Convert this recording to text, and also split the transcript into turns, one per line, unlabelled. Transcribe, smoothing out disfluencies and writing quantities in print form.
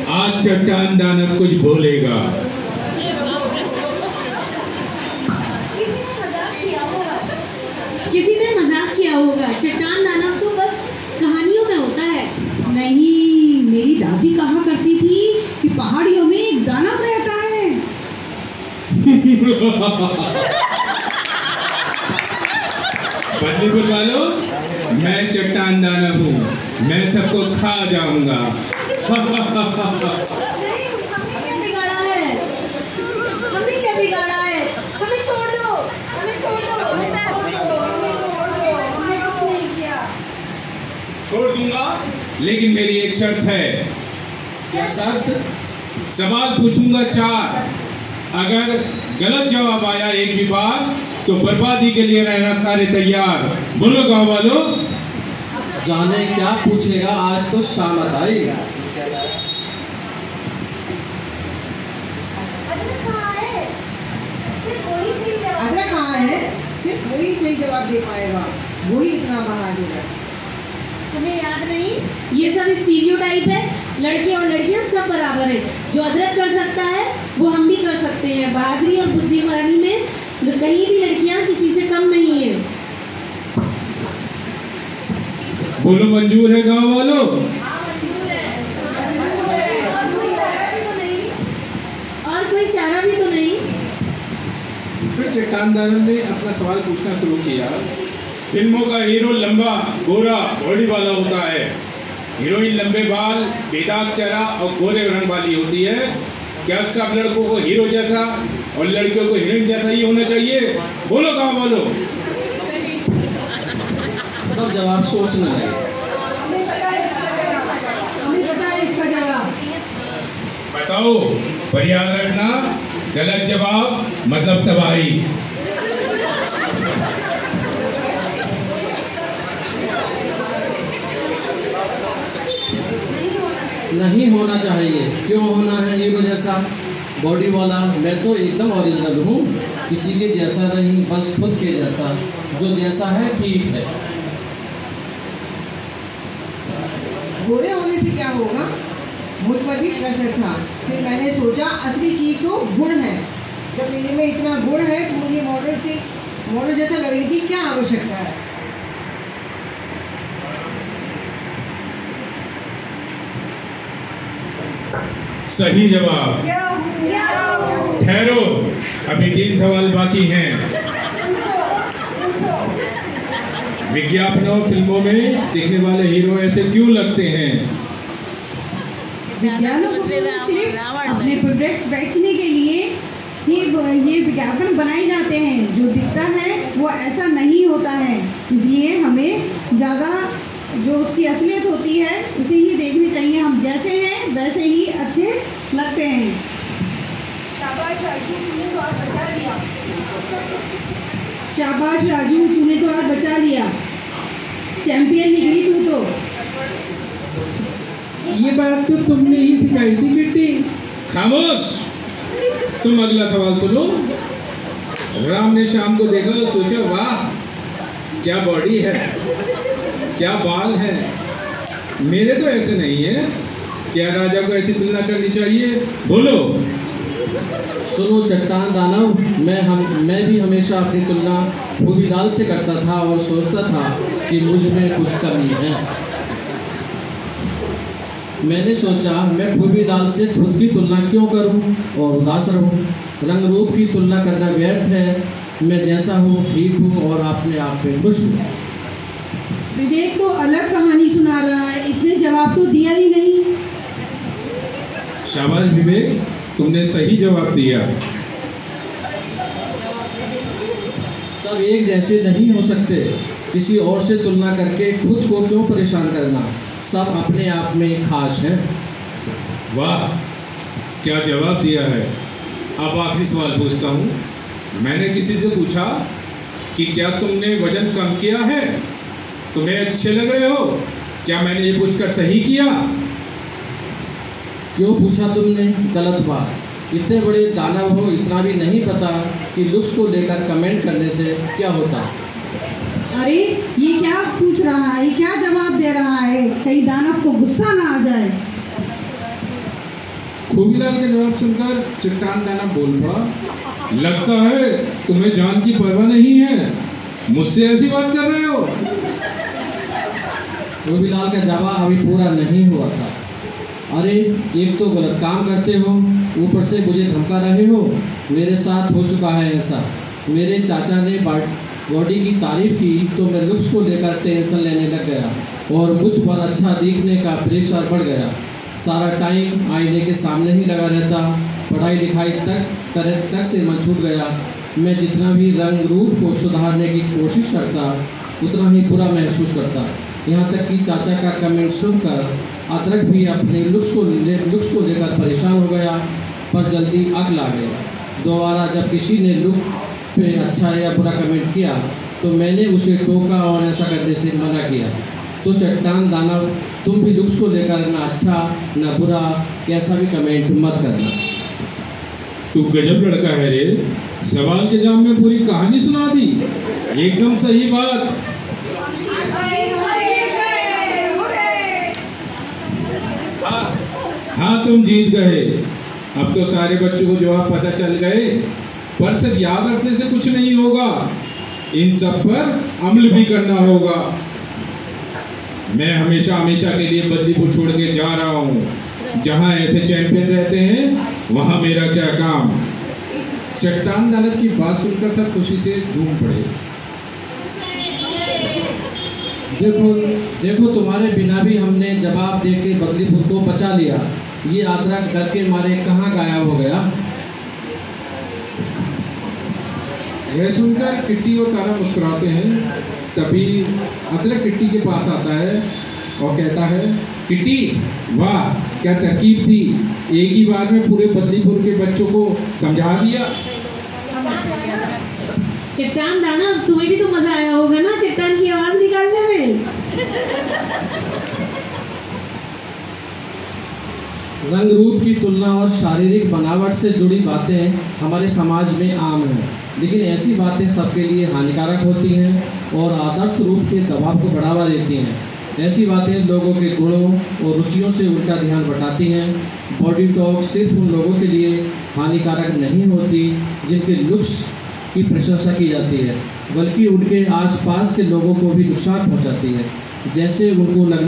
आज चट्टान दानव कुछ बोलेगा।
किसी ने मजाक किया होगा। चट्टान दानव तो बस कहानियों में होता है।
नहीं, मेरी दादी कहा करती थी कि पहाड़ियों में एक दानव रहता है।
बदलीपुर वालों, मैं चट्टान दानव हूँ, मैं सबको खा जाऊंगा।
हमने क्या बिगाड़ा है? हमने क्या बिगाड़ा है? हमें छोड़ दो, हमें छोड़ दो, हमें छोड़ दो, हमें छोड़ दो, हमने कुछ नहीं किया।
छोड़ दूंगा, लेकिन मेरी एक शर्त है।
क्या शर्त?
सवाल पूछूंगा 4। अगर गलत जवाब आया एक भी बार तो बर्बादी के लिए रहना सारे तैयार। बोलो गाँव वालों।
जाने क्या पूछेगा, आज तो शामत आई।
अदरक कहाँ है? सिर्फ वही सही जवाब दे पाएगा, वही इतना बहादुर है।
तुम्हें याद नहीं? ये सब स्टीरियोटाइप है। लड़के और लड़कियां सब बराबर है। जो अदरक कर सकता है वो हम भी कर सकते हैं। बहादुरी और बुद्धिमानी में कहीं भी लड़कियां किसी से कम नहीं है।
बोलो मंजूर है गाँव वालों?
और कोई चारा भी तो नहीं।
फिर चट्टान दानव ने अपना सवाल पूछना शुरू किया। फिल्मों का हीरो लंबा गोरा बॉडी वाला होता है, हीरोइन लंबे बाल, बेदाग चेहरा और गोरे रंग वाली होती है। क्या सब लड़कों को हीरो जैसा और लड़कियों को हीरोइन जैसा ही होना चाहिए? बोलो गाँव वालों।
सब जवाब सोचने लगे।
बताओ, पर याद रखना, गलत जवाब मतलब तबाही।
नहीं होना चाहिए। क्यों होना है हीरो जैसा, बॉडी वाला? मैं तो एकदम ओरिजिनल हूँ, किसी के जैसा नहीं, बस खुद के जैसा। जो जैसा है ठीक है।
गोरे होने से क्या होगा? मुझ पर भी प्रेशर था, फिर मैंने सोचा असली चीज़ तो गुण है। जब मेरे में इतना गुण है तो मुझे मॉडल जैसा लगने की क्या आवश्यकता है?
सही जवाब। ठहरो, अभी 3 सवाल बाकी हैं। विज्ञापनों फिल्मों में दिखने वाले हीरो ऐसे क्यों लगते हैं?
विज्ञानों को सिर्फ अपने प्रोडक्ट बेचने के लिए ही ये विज्ञापन बनाए जाते हैं। जो दिखता है वो ऐसा नहीं होता है, इसलिए हमें ज़्यादा जो उसकी असलियत होती है उसे ही देखनी चाहिए। हम जैसे हैं वैसे ही अच्छे लगते हैं।
शाबाश राजू, तूने तो आज बचा लिया।
शाबाश राजू, तूने तो आज बचा लिया। चैंपियन निकली तू तो।
ये बात तो तुमने ही सिखाई थी किट्टी।
खामोश। तुम अगला सवाल सुनो। राम ने शाम को देखा और सोचा, वाह क्या बॉडी है, क्या बाल है, मेरे तो ऐसे नहीं है। क्या राजा को ऐसी तुलना करनी चाहिए? बोलो।
सुनो चट्टान दानव, मैं भी हमेशा अपनी तुलना भूमिलाल से करता था और सोचता था कि मुझ में कुछ कमी है। मैंने सोचा मैं भूमिलाल से खुद की तुलना क्यों करूं और उदास रहूं। रंग रूप की तुलना करना व्यर्थ है। मैं जैसा हूँ ठीक हूँ और अपने आप में खुश हूँ।
विवेक तो अलग कहानी सुना रहा है, इसने जवाब तो दिया ही नहीं।
शाबाश विवेक, तुमने सही जवाब दिया।
सब एक जैसे नहीं हो सकते। किसी और से तुलना करके खुद को क्यों परेशान करना। सब अपने आप में खास हैं।
वाह क्या जवाब दिया है। अब आखिरी सवाल पूछता हूँ। मैंने किसी से पूछा कि क्या तुमने वजन कम किया है, तुम्हें अच्छे लग रहे हो? क्या मैंने ये पूछकर सही किया?
क्यों पूछा तुमने? गलत बात। इतने बड़े दानव हो, इतना भी नहीं पता कि लुक्स को लेकर कमेंट करने से क्या होता।
अरे ये क्या पूछ रहा है, ये क्या जवाब दे रहा है? कहीं दानव को गुस्सा ना आ जाए।
खूबीलाल का जवाब सुनकर चट्टान दाना बोल पड़ा, लगता है तुम्हें जान की परवाह नहीं है, मुझसे ऐसी बात कर रहे हो।
खूबीलाल का जवाब अभी पूरा नहीं हुआ था। अरे एक तो गलत काम करते हो, ऊपर से मुझे धमका रहे हो। मेरे साथ हो चुका है ऐसा। मेरे चाचा ने बॉडी की तारीफ की तो मैं लुक्स को लेकर टेंशन लेने लग गया और मुझ पर अच्छा दिखने का प्रेशर बढ़ गया। सारा टाइम आईने के सामने ही लगा रहता। पढ़ाई लिखाई तक से मन छूट गया। मैं जितना भी रंग रूप को सुधारने की कोशिश करता उतना ही बुरा महसूस करता। यहाँ तक कि चाचा का कमेंट सुनकर अदरक भी अपने लुक्स को लेकर परेशान हो गया, पर जल्दी अकल आ गई। दोबारा जब किसी ने लुक पे अच्छा या बुरा कमेंट किया तो मैंने उसे टोका और ऐसा करने से मना किया। तो चट्टान दानव, तुम भी लुक्स को लेकर ना अच्छा ना बुरा कैसा भी कमेंट मत करना।
तू गजब लड़का है रे, सवाल के जवाब में पूरी कहानी सुना दी। एकदम सही बात। हाँ तुम जीत गए। अब तो सारे बच्चों को जवाब पता चल गए, पर सिर्फ याद रखने से कुछ नहीं होगा, इन सब पर अमल भी करना होगा। मैं हमेशा हमेशा के लिए बदलीपुर छोड़ के जा रहा हूँ। जहाँ ऐसे चैंपियन रहते हैं वहाँ मेरा क्या काम। चट्टान दानव की बात सुनकर सब खुशी से झूम पड़े।
देखो तुम्हारे बिना भी हमने जवाब देके बदलीपुर को बचा लिया। ये अदरक डर के मारे कहाँ गायब हो गया।
यह सुनकर किट्टी और तारा मुस्कुराते हैं। तभी अदरक किट्टी के पास आता है और कहता है, किट्टी वाह क्या तरकीब थी, एक ही बार में पूरे बदलीपुर के बच्चों को समझा दिया।
चट्टान दानव, तुम्हें भी तो मजा आया होगा ना चट्टान की आवाज निकालने में।
रंग रूप की तुलना और शारीरिक बनावट से जुड़ी बातें हमारे समाज में आम हैं, लेकिन ऐसी बातें सबके लिए हानिकारक होती हैं और आदर्श रूप के दबाव को बढ़ावा देती हैं। ऐसी बातें लोगों के गुणों और रुचियों से उनका ध्यान भटकाती हैं। बॉडी टॉक सिर्फ उन लोगों के लिए हानिकारक नहीं होती जिनके लुक्स की प्रशंसा की जाती है, बल्कि उनके आसपास के लोगों को भी नुकसान पहुंचाती है। जैसे उनको